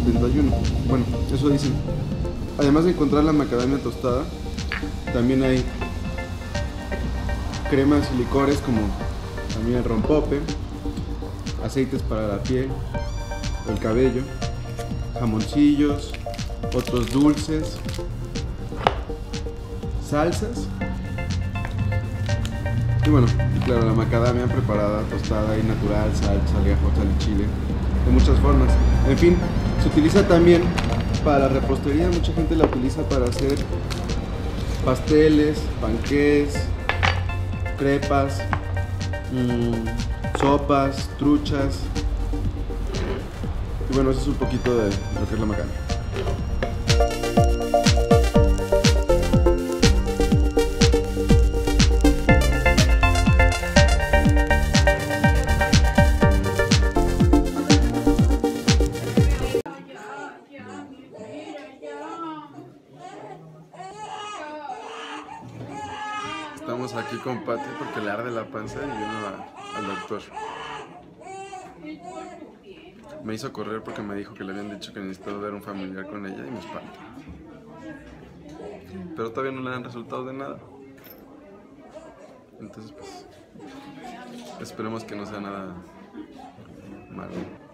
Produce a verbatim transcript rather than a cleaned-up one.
setenta y uno. Bueno, eso dicen. Además de encontrar la macadamia tostada, también hay cremas y licores como también el rompope, aceites para la piel, el cabello, jamoncillos, otros dulces, salsas y bueno, y claro, la macadamia preparada, tostada y natural, sal, sal y ajo, sal y chile, de muchas formas. En fin, se utiliza también para la repostería. Mucha gente la utiliza para hacer pasteles, panqués, crepas, mmm, sopas, truchas. Y bueno, eso es un poquito de lo que es la macadamia. Estamos aquí con Pati porque le arde la panza y vino a, al doctor. Me hizo correr porque me dijo que le habían dicho que necesitaba ver un familiar con ella y me espanta. Pero todavía no le dan resultados de nada. Entonces pues esperemos que no sea nada malo.